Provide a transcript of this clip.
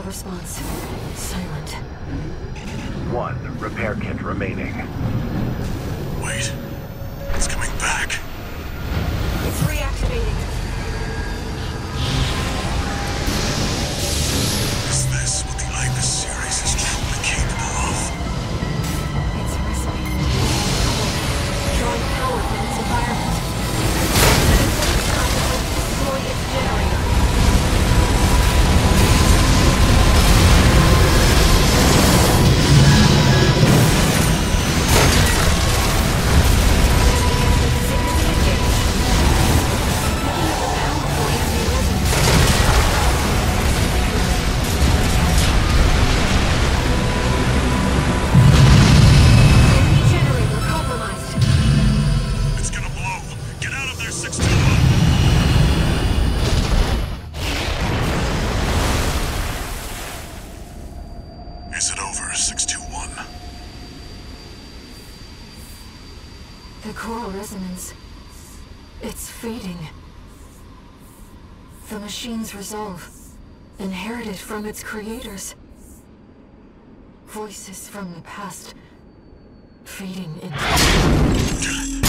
response. Silent. One repair kit remaining. Wait. It's coming back. It's reactivating. Is this what the Ibis series is truly capable of? It's responding. Drawing power from its environment. Destroy its generator. It's gonna blow. Get out of there, 621. Is it over, 621? The coral resonance. It's fading. The machine's resolve, inherited from its creators. Voices from the past, fading into...